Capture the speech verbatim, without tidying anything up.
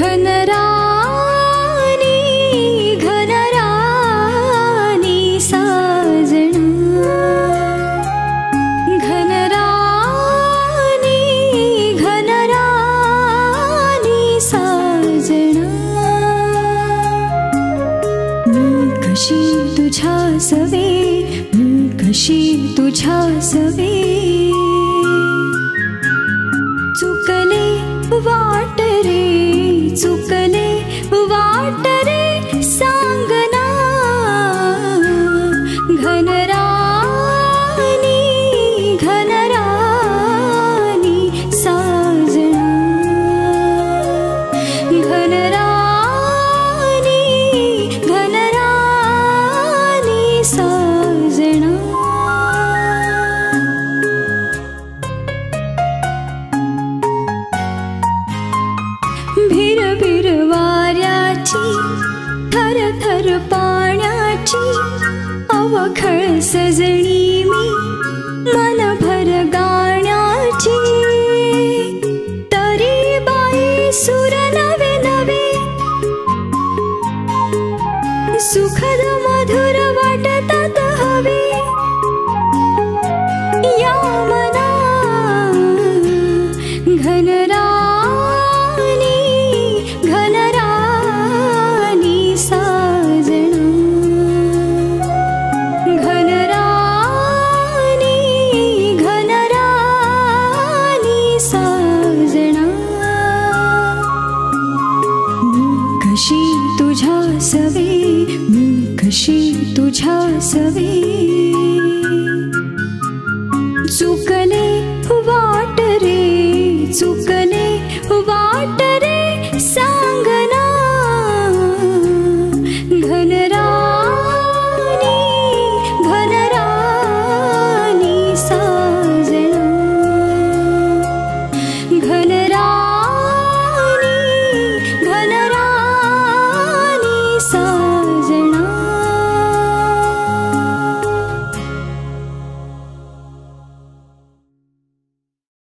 घनराणी घनराणी साजना, घनराणी घनराणी साजना, मी कशी तुझ्या सवे, मी कशी तुझ्या सवे, चुकले वाट रे, चुकले वाट रे सांगना, घनराणी घनराणी साजना, घनराणी घनराणी साजना. भिर भिर वाऱ्याची, थर थर पाण्याची, अवखळ सजणी मी मनभर गाण्याची, तरी बाई सुर नवे नवे, सुखद मधुर वाटतात हवे, या मना घनराणी घनराणी साजना, घनराणी घनराणी साजना, मी कशी तुझ्या सवे, मी कशी तुझ्या सवे, चुकले वाट रे, चुक